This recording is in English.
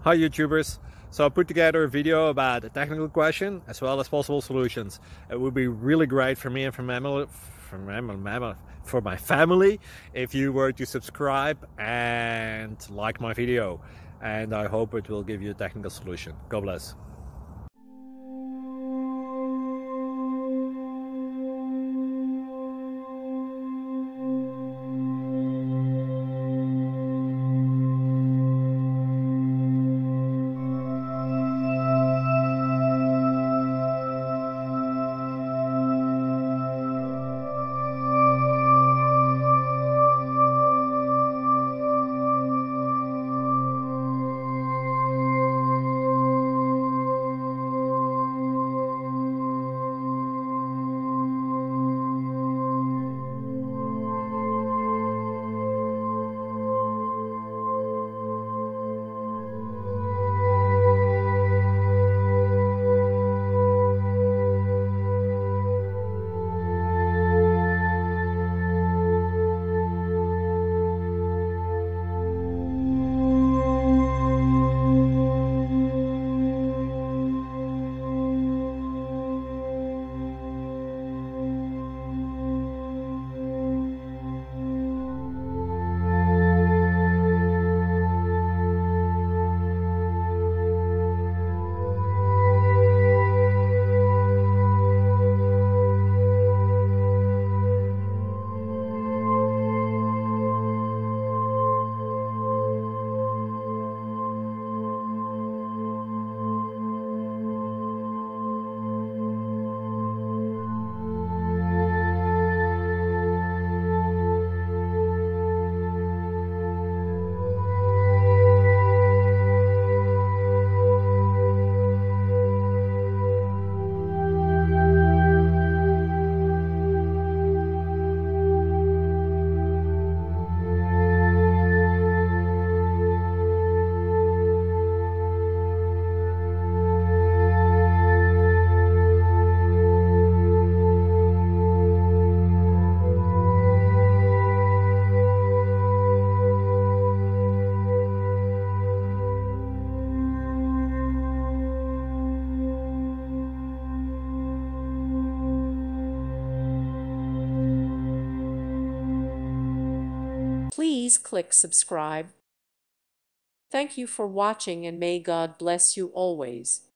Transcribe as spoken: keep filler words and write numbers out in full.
Hi YouTubers! So I put together a video about a technical question as well as possible solutions. It would be really great for me and for my, for my, for my family if you were to subscribe and like my video. And I hope it will give you a technical solution. God bless. Please click subscribe. Thank you for watching and may God bless you always.